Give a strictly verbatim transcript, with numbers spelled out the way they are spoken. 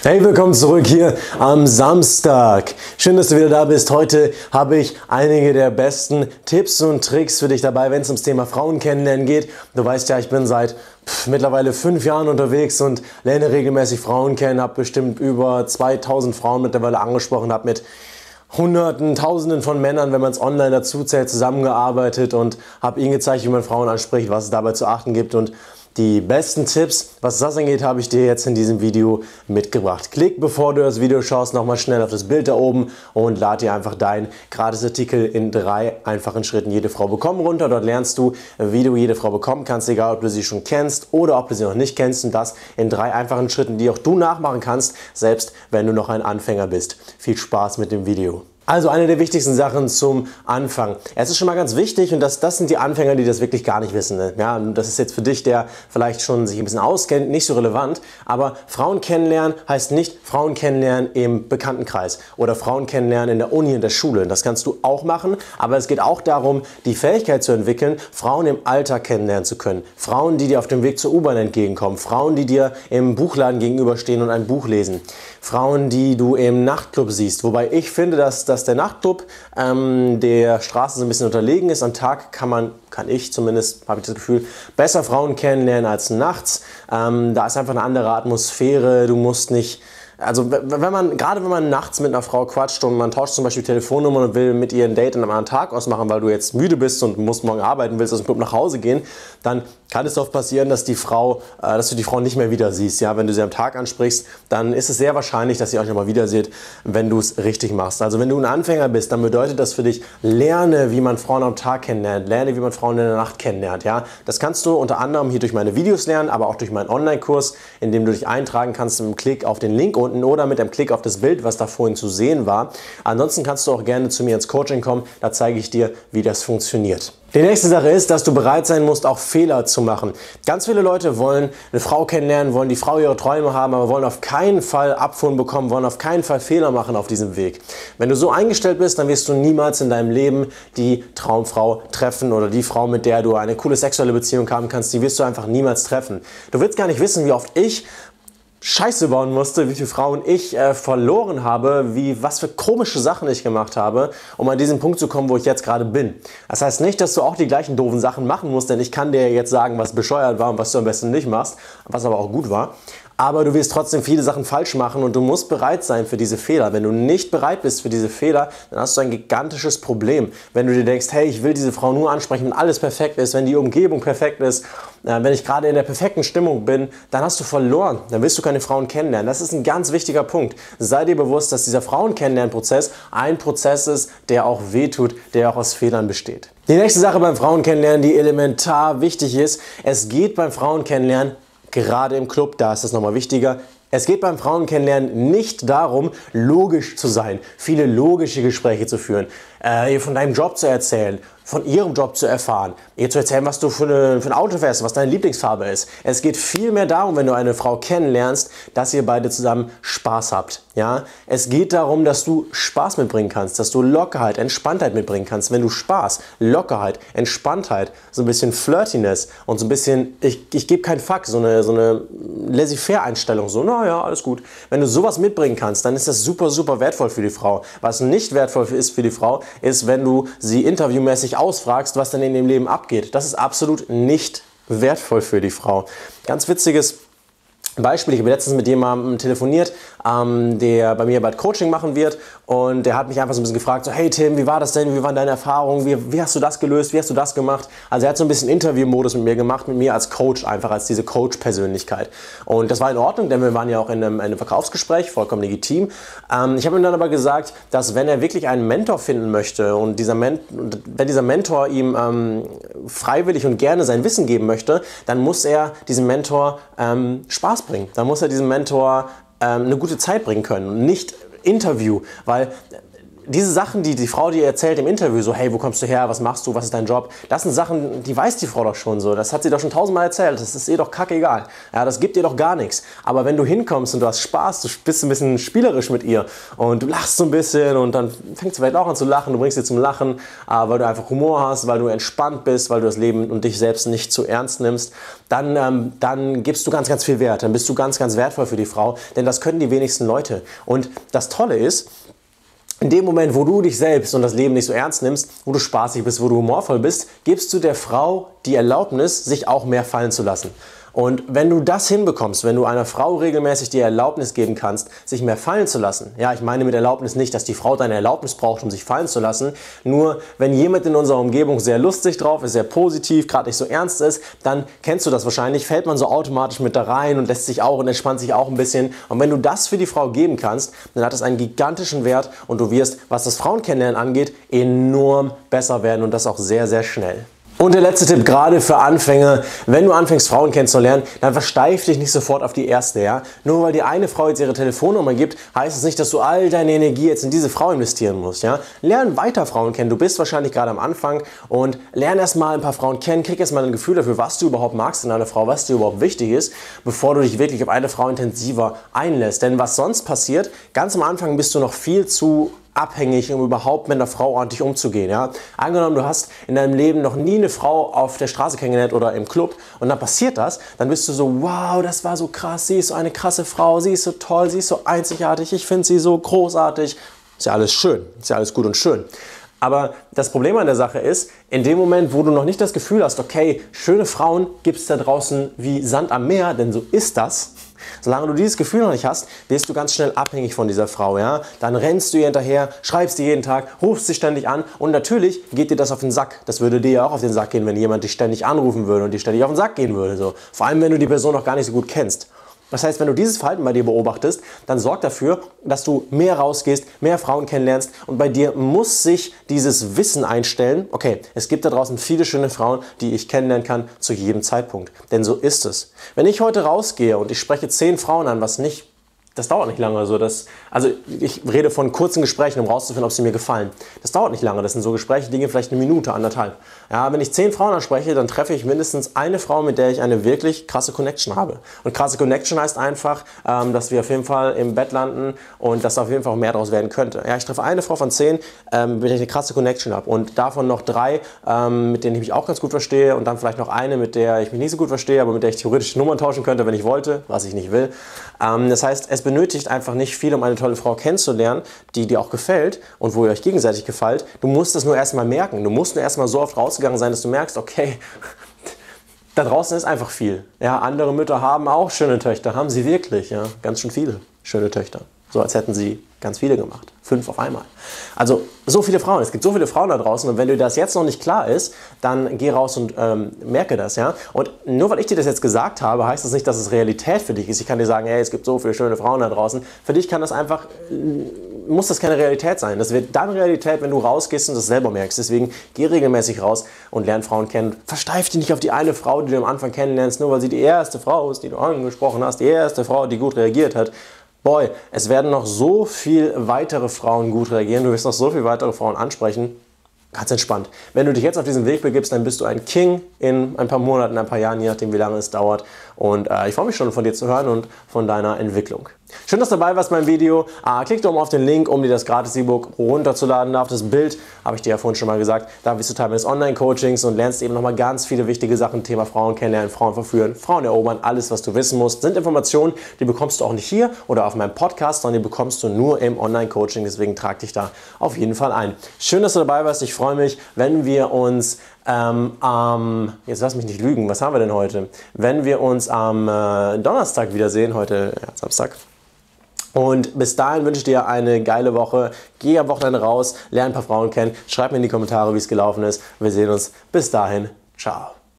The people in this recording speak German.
Hey, willkommen zurück hier am Samstag. Schön, dass du wieder da bist. Heute habe ich einige der besten Tipps und Tricks für dich dabei, wenn es ums Thema Frauen kennenlernen geht. Du weißt ja, ich bin seit pff, mittlerweile fünf Jahren unterwegs und lerne regelmäßig Frauen kennen, habe bestimmt über zweitausend Frauen mittlerweile angesprochen, habe mit Hunderten, Tausenden von Männern, wenn man es online dazu zählt, zusammengearbeitet und habe ihnen gezeigt, wie man Frauen anspricht, was es dabei zu achten gibt. Und die besten Tipps, was das angeht, habe ich dir jetzt in diesem Video mitgebracht. Klick, bevor du das Video schaust, nochmal schnell auf das Bild da oben und lad dir einfach deinen Gratisartikel in drei einfachen Schritten Jede Frau bekommen runter. Dort lernst du, wie du jede Frau bekommen kannst, egal ob du sie schon kennst oder ob du sie noch nicht kennst, und das in drei einfachen Schritten, die auch du nachmachen kannst, selbst wenn du noch ein Anfänger bist. Viel Spaß mit dem Video. Also eine der wichtigsten Sachen zum Anfang. Es ist schon mal ganz wichtig, und das, das sind die Anfänger, die das wirklich gar nicht wissen. Ne? Ja, das ist jetzt für dich, der vielleicht schon sich ein bisschen auskennt, nicht so relevant. Aber Frauen kennenlernen heißt nicht Frauen kennenlernen im Bekanntenkreis oder Frauen kennenlernen in der Uni, in der Schule. Das kannst du auch machen, aber es geht auch darum, die Fähigkeit zu entwickeln, Frauen im Alltag kennenlernen zu können. Frauen, die dir auf dem Weg zur U-Bahn entgegenkommen. Frauen, die dir im Buchladen gegenüberstehen und ein Buch lesen. Frauen, die du im Nachtclub siehst. Wobei ich finde, dass, dass der Nachtclub ähm, der Straße so ein bisschen unterlegen ist. Am Tag kann man, kann ich zumindest, habe ich das Gefühl, besser Frauen kennenlernen als nachts. Ähm, da ist einfach eine andere Atmosphäre. Du musst nicht... Also wenn man, gerade wenn man nachts mit einer Frau quatscht und man tauscht zum Beispiel Telefonnummern und will mit ihr ein Date an einem anderen Tag ausmachen, weil du jetzt müde bist und musst morgen arbeiten, willst aus dem Club nach Hause gehen, dann kann es oft passieren, dass, die Frau, äh, dass du die Frau nicht mehr wieder siehst. Ja? Wenn du sie am Tag ansprichst, dann ist es sehr wahrscheinlich, dass ihr euch nochmal wieder seht, wenn du es richtig machst. Also wenn du ein Anfänger bist, dann bedeutet das für dich, lerne, wie man Frauen am Tag kennenlernt, lerne, wie man Frauen in der Nacht kennenlernt. Ja? Das kannst du unter anderem hier durch meine Videos lernen, aber auch durch meinen Online-Kurs, in dem du dich eintragen kannst mit einem Klick auf den Link unten oder mit einem Klick auf das Bild, was da vorhin zu sehen war. Ansonsten kannst du auch gerne zu mir ins Coaching kommen, da zeige ich dir, wie das funktioniert. Die nächste Sache ist, dass du bereit sein musst, auch Fehler zu machen. Ganz viele Leute wollen eine Frau kennenlernen, wollen die Frau ihrer Träume haben, aber wollen auf keinen Fall Abfuhren bekommen, wollen auf keinen Fall Fehler machen auf diesem Weg. Wenn du so eingestellt bist, dann wirst du niemals in deinem Leben die Traumfrau treffen oder die Frau, mit der du eine coole sexuelle Beziehung haben kannst, die wirst du einfach niemals treffen. Du willst gar nicht wissen, wie oft ich Scheiße bauen musste, wie viele Frauen ich äh, verloren habe, wie, was für komische Sachen ich gemacht habe, um an diesen Punkt zu kommen, wo ich jetzt gerade bin. Das heißt nicht, dass du auch die gleichen doofen Sachen machen musst, denn ich kann dir jetzt sagen, was bescheuert war und was du am besten nicht machst, was aber auch gut war. Aber du wirst trotzdem viele Sachen falsch machen und du musst bereit sein für diese Fehler. Wenn du nicht bereit bist für diese Fehler, dann hast du ein gigantisches Problem. Wenn du dir denkst, hey, ich will diese Frau nur ansprechen, wenn alles perfekt ist, wenn die Umgebung perfekt ist, äh, wenn ich gerade in der perfekten Stimmung bin, dann hast du verloren. Dann wirst du keine Frauen kennenlernen. Das ist ein ganz wichtiger Punkt. Sei dir bewusst, dass dieser Frauenkennenlernprozess ein Prozess ist, der auch wehtut, der auch aus Fehlern besteht. Die nächste Sache beim Frauenkennenlernen, die elementar wichtig ist, es geht beim Frauenkennenlernen, gerade im Club, da ist es nochmal wichtiger, es geht beim Frauenkennenlernen nicht darum, logisch zu sein, viele logische Gespräche zu führen, äh, ihr von deinem Job zu erzählen, von ihrem Job zu erfahren, ihr zu erzählen, was du für, eine, für ein Auto fährst, was deine Lieblingsfarbe ist. Es geht vielmehr darum, wenn du eine Frau kennenlernst, dass ihr beide zusammen Spaß habt. Ja? Es geht darum, dass du Spaß mitbringen kannst, dass du Lockerheit, Entspanntheit mitbringen kannst. Wenn du Spaß, Lockerheit, Entspanntheit, so ein bisschen Flirtiness und so ein bisschen, ich, ich gebe keinen Fuck, so eine, so eine Laissez-faire-Einstellung, so, naja, alles gut. Wenn du sowas mitbringen kannst, dann ist das super, super wertvoll für die Frau. Was nicht wertvoll ist für die Frau, ist, wenn du sie interviewmäßig ausfragst, was denn in dem Leben abgeht. Das ist absolut nicht wertvoll für die Frau. Ganz witziges Beispiel, ich habe letztens mit jemandem telefoniert, ähm, der bei mir bald Coaching machen wird, und der hat mich einfach so ein bisschen gefragt, so, hey Tim, wie war das denn, wie waren deine Erfahrungen, wie, wie hast du das gelöst, wie hast du das gemacht? Also er hat so ein bisschen Interviewmodus mit mir gemacht, mit mir als Coach, einfach als diese Coach-Persönlichkeit. Und das war in Ordnung, denn wir waren ja auch in einem, in einem Verkaufsgespräch, vollkommen legitim. Ähm, ich habe ihm dann aber gesagt, dass wenn er wirklich einen Mentor finden möchte und dieser Men wenn dieser Mentor ihm ähm, freiwillig und gerne sein Wissen geben möchte, dann muss er diesem Mentor ähm, Spaß bringen. Dann muss er diesem Mentor ähm, eine gute Zeit bringen können und nicht Interview, weil diese Sachen, die die Frau dir erzählt im Interview, so hey, wo kommst du her, was machst du, was ist dein Job, das sind Sachen, die weiß die Frau doch schon so, das hat sie doch schon tausendmal erzählt, das ist ihr doch kackegal, ja, das gibt ihr doch gar nichts. Aber wenn du hinkommst und du hast Spaß, du bist ein bisschen spielerisch mit ihr und du lachst so ein bisschen und dann fängt sie vielleicht auch an zu lachen, du bringst sie zum Lachen, weil du einfach Humor hast, weil du entspannt bist, weil du das Leben und dich selbst nicht zu ernst nimmst, dann, ähm, dann gibst du ganz, ganz viel Wert, dann bist du ganz, ganz wertvoll für die Frau, denn das können die wenigsten Leute. Und das Tolle ist, in dem Moment, wo du dich selbst und das Leben nicht so ernst nimmst, wo du spaßig bist, wo du humorvoll bist, gibst du der Frau die Erlaubnis, sich auch mehr fallen zu lassen. Und wenn du das hinbekommst, wenn du einer Frau regelmäßig die Erlaubnis geben kannst, sich mehr fallen zu lassen, ja, ich meine mit Erlaubnis nicht, dass die Frau deine Erlaubnis braucht, um sich fallen zu lassen, nur wenn jemand in unserer Umgebung sehr lustig drauf ist, sehr positiv, gerade nicht so ernst ist, dann kennst du das wahrscheinlich, fällt man so automatisch mit da rein und lässt sich auch und entspannt sich auch ein bisschen. Und wenn du das für die Frau geben kannst, dann hat das einen gigantischen Wert und du wirst, was das Frauenkennenlernen angeht, enorm besser werden und das auch sehr, sehr schnell. Und der letzte Tipp, gerade für Anfänger, wenn du anfängst Frauen kennenzulernen, dann versteif dich nicht sofort auf die erste, ja. Nur weil die eine Frau jetzt ihre Telefonnummer gibt, heißt es nicht, dass du all deine Energie jetzt in diese Frau investieren musst, ja. Lern weiter Frauen kennen, du bist wahrscheinlich gerade am Anfang und lern erstmal ein paar Frauen kennen, krieg erstmal ein Gefühl dafür, was du überhaupt magst in einer Frau, was dir überhaupt wichtig ist, bevor du dich wirklich auf eine Frau intensiver einlässt. Denn was sonst passiert, ganz am Anfang bist du noch viel zu abhängig, um überhaupt mit einer Frau ordentlich umzugehen. Ja? Angenommen, du hast in deinem Leben noch nie eine Frau auf der Straße kennengelernt oder im Club und dann passiert das, dann bist du so, wow, das war so krass, sie ist so eine krasse Frau, sie ist so toll, sie ist so einzigartig, ich finde sie so großartig. Ist ja alles schön, ist ja alles gut und schön. Aber das Problem an der Sache ist, in dem Moment, wo du noch nicht das Gefühl hast, okay, schöne Frauen gibt es da draußen wie Sand am Meer, denn so ist das. Solange du dieses Gefühl noch nicht hast, wirst du ganz schnell abhängig von dieser Frau. Ja? Dann rennst du ihr hinterher, schreibst dir jeden Tag, rufst sie ständig an und natürlich geht dir das auf den Sack. Das würde dir ja auch auf den Sack gehen, wenn jemand dich ständig anrufen würde und dir ständig auf den Sack gehen würde. So. Vor allem, wenn du die Person noch gar nicht so gut kennst. Das heißt, wenn du dieses Verhalten bei dir beobachtest, dann sorg dafür, dass du mehr rausgehst, mehr Frauen kennenlernst und bei dir muss sich dieses Wissen einstellen, okay, es gibt da draußen viele schöne Frauen, die ich kennenlernen kann zu jedem Zeitpunkt. Denn so ist es. Wenn ich heute rausgehe und ich spreche zehn Frauen an, was nicht, das dauert nicht lange. Also, das, also ich rede von kurzen Gesprächen, um rauszufinden, ob sie mir gefallen. Das dauert nicht lange. Das sind so Gespräche, die gehen vielleicht eine Minute, anderthalb. Ja, wenn ich zehn Frauen anspreche, dann treffe ich mindestens eine Frau, mit der ich eine wirklich krasse Connection habe. Und krasse Connection heißt einfach, ähm, dass wir auf jeden Fall im Bett landen und dass auf jeden Fall auch mehr daraus werden könnte. Ja, ich treffe eine Frau von zehn, ähm, mit der ich eine krasse Connection habe. Und davon noch drei, ähm, mit denen ich mich auch ganz gut verstehe. Und dann vielleicht noch eine, mit der ich mich nicht so gut verstehe, aber mit der ich theoretisch Nummern tauschen könnte, wenn ich wollte, was ich nicht will. Ähm, das heißt, es benötigt einfach nicht viel, um eine tolle Frau kennenzulernen, die dir auch gefällt und wo ihr euch gegenseitig gefällt. Du musst es nur erstmal merken. Du musst nur erstmal so oft rausgegangen sein, dass du merkst, okay, da draußen ist einfach viel. Ja, andere Mütter haben auch schöne Töchter, haben sie wirklich, ja, ganz schön viele schöne Töchter. So als hätten sie ganz viele gemacht. Fünf auf einmal. Also so viele Frauen. Es gibt so viele Frauen da draußen und wenn dir das jetzt noch nicht klar ist, dann geh raus und ähm, merke das. Ja? Und nur weil ich dir das jetzt gesagt habe, heißt das nicht, dass es Realität für dich ist. Ich kann dir sagen, hey, es gibt so viele schöne Frauen da draußen. Für dich kann das einfach, muss das keine Realität sein. Das wird dann Realität, wenn du rausgehst und das selber merkst. Deswegen geh regelmäßig raus und lern Frauen kennen. Versteif dich nicht auf die eine Frau, die du am Anfang kennenlernst, nur weil sie die erste Frau ist, die du angesprochen hast, die erste Frau, die gut reagiert hat. Boy, es werden noch so viel weitere Frauen gut reagieren, du wirst noch so viele weitere Frauen ansprechen. Ganz entspannt. Wenn du dich jetzt auf diesen Weg begibst, dann bist du ein King in ein paar Monaten, ein paar Jahren, je nachdem wie lange es dauert. Und äh, ich freue mich schon von dir zu hören und von deiner Entwicklung. Schön, dass du dabei warst beim Video. Äh, klick doch mal auf den Link, um dir das Gratis-E-Book runterzuladen. Auf das Bild habe ich dir ja vorhin schon mal gesagt. Da bist du Teil meines Online-Coachings und lernst eben nochmal ganz viele wichtige Sachen. Thema Frauen kennenlernen, Frauen verführen, Frauen erobern. Alles, was du wissen musst, sind Informationen, die bekommst du auch nicht hier oder auf meinem Podcast, sondern die bekommst du nur im Online-Coaching. Deswegen trag dich da auf jeden Fall ein. Schön, dass du dabei warst. Ich freue mich, wenn wir uns Ähm, ähm, jetzt lass mich nicht lügen, was haben wir denn heute? Wenn wir uns am äh, Donnerstag wiedersehen, heute ja, Samstag. Und bis dahin wünsche ich dir eine geile Woche. Geh am Wochenende raus, lerne ein paar Frauen kennen, schreib mir in die Kommentare, wie es gelaufen ist. Wir sehen uns. Bis dahin. Ciao.